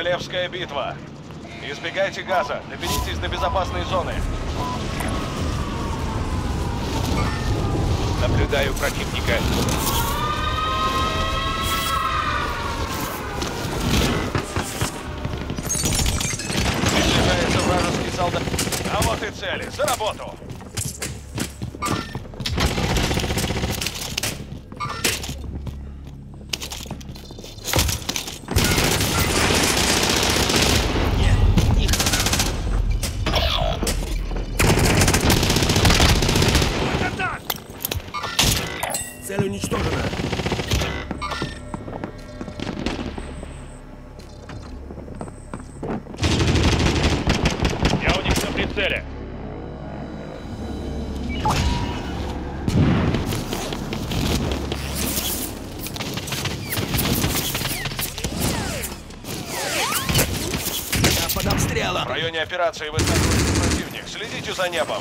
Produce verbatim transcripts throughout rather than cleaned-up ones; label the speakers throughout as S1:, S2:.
S1: Королевская битва. Избегайте газа. Доберитесь до безопасной зоны.
S2: Наблюдаю противника.
S1: Приближается вражеский солдат. А вот и цели. За работу!
S3: Цель уничтожена.
S2: Я у них на прицеле.
S3: Я под обстрелом.
S1: В районе операции высаживается противник. Следите за небом.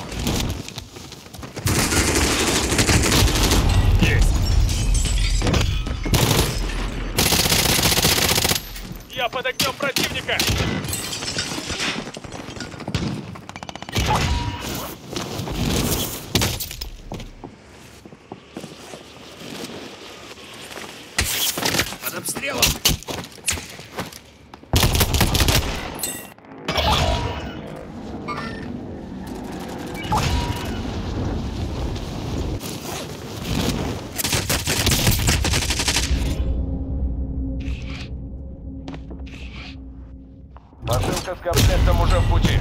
S2: Я под огнем противника!
S3: Под обстрелом.
S1: Посылка с комплектом уже в пути.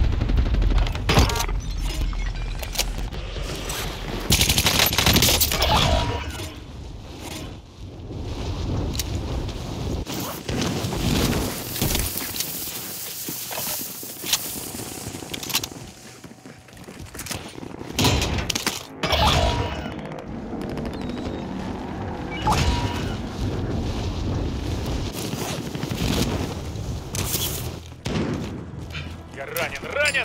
S2: Я ранен, ранен!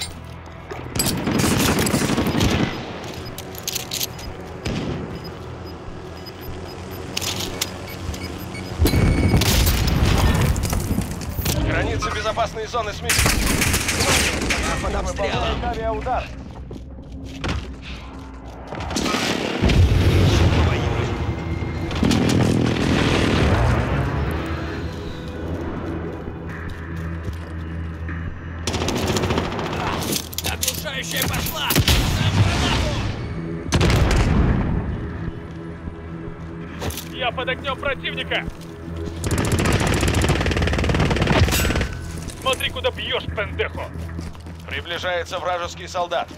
S1: Границы безопасной зоны смещены.
S3: Я под обстрелом.
S1: Авиаудар.
S3: Оглушающая пошла.
S2: Я под огнем противника! Смотри, куда бьешь, пендехо!
S1: Приближается вражеский солдат.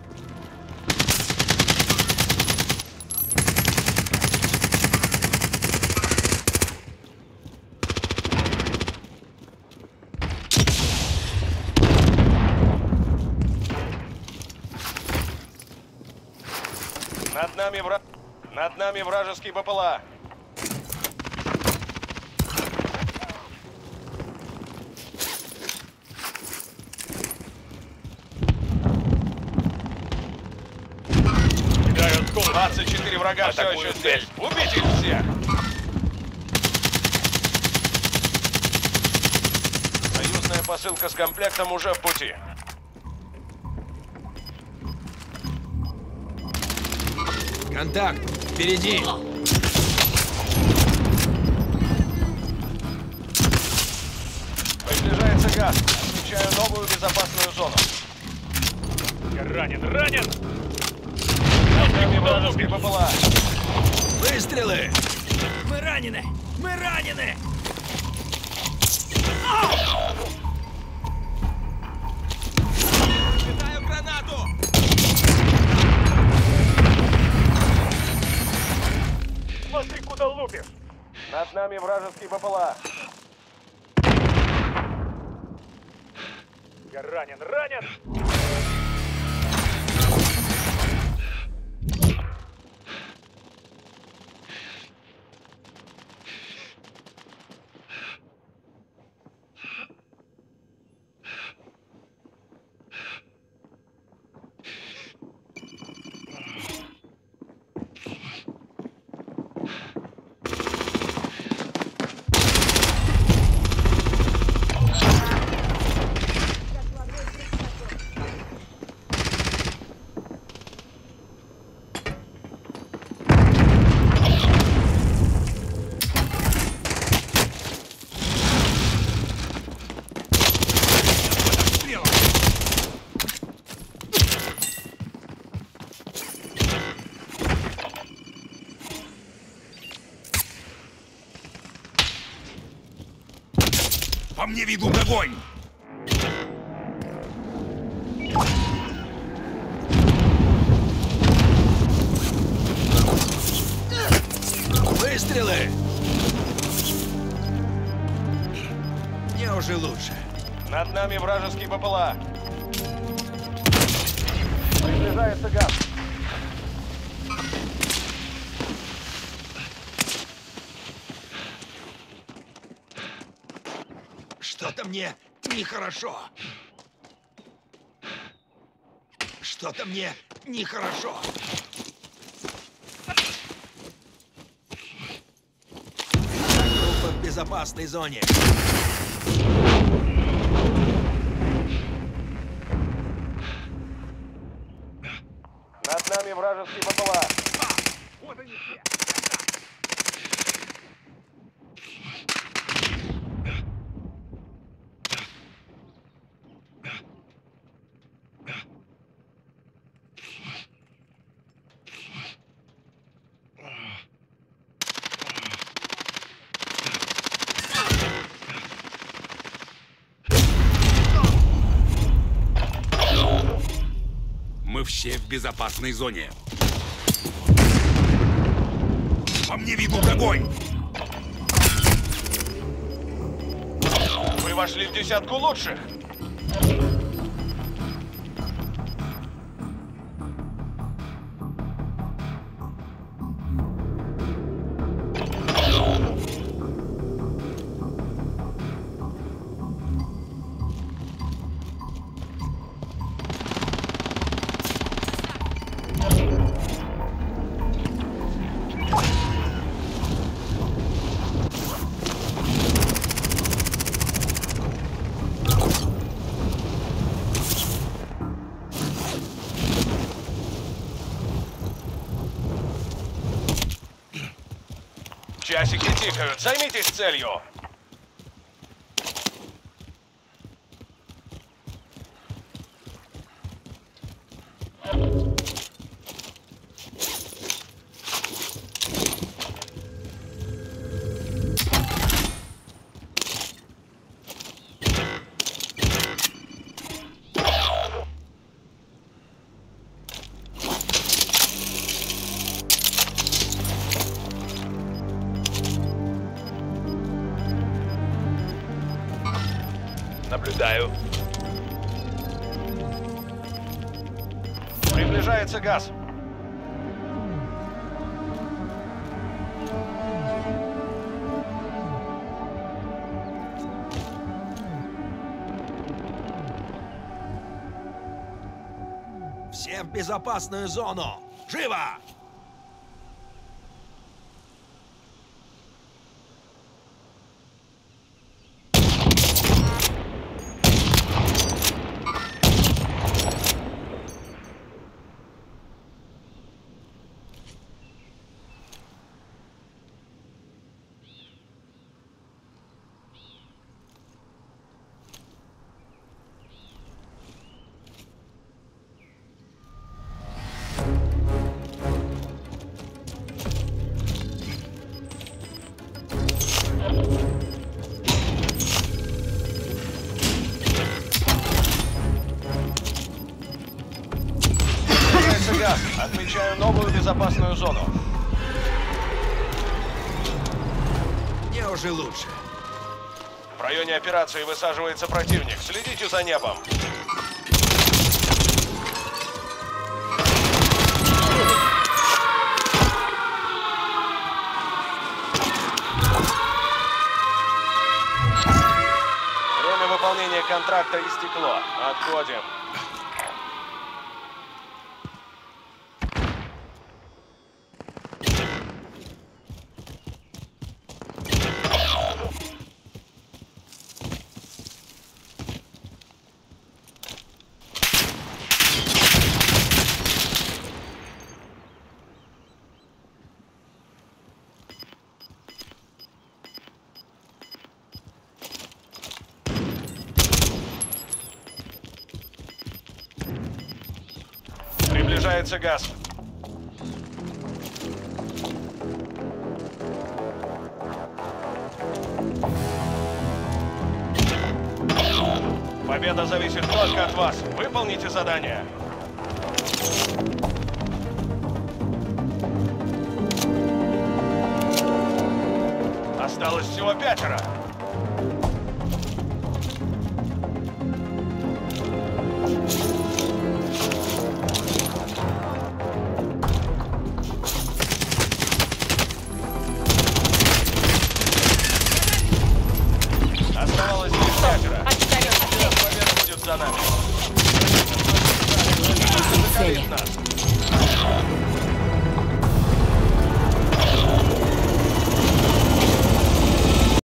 S1: Над нами вра... Над нами вражеский БПЛА.
S2: Кидаю осколок.
S1: двадцать четыре врага все
S2: Атакую
S1: еще
S2: цель.
S1: здесь. Убейте их всех. Союзная посылка с комплектом уже в пути.
S3: Контакт. Впереди.
S1: Приближается газ. Отмечаю новую безопасную зону.
S2: Я ранен, ранен!
S1: Над нами вражеский БПЛА.
S3: Выстрелы. Мы ранены. Мы ранены. Кидаю гранату.
S2: Смотри, куда лупишь!
S1: Над нами вражеский БПЛА.
S2: Я ранен, ранен!
S4: По мне ведут огонь!
S3: Выстрелы! Мне уже лучше.
S1: Над нами вражеский БПЛА. Приближается газ.
S3: Что-то мне нехорошо. Что-то мне нехорошо. Группа в безопасной зоне.
S1: Над нами вражеский БПЛА.
S2: Вот они все.
S4: Мы все в безопасной зоне. По мне ведут огонь!
S1: Вы вошли в десятку лучших. Часики тикают. Займитесь целью.
S2: Наблюдаю.
S1: Приближается газ.
S3: Все в безопасную зону! Живо!
S1: Газ. Отмечаю новую безопасную зону.
S3: Мне уже лучше.
S1: В районе операции высаживается противник. Следите за небом. Время выполнения контракта истекло. Отходим. Приближается газ. Победа зависит только от вас. Выполните задание. Осталось всего пятеро.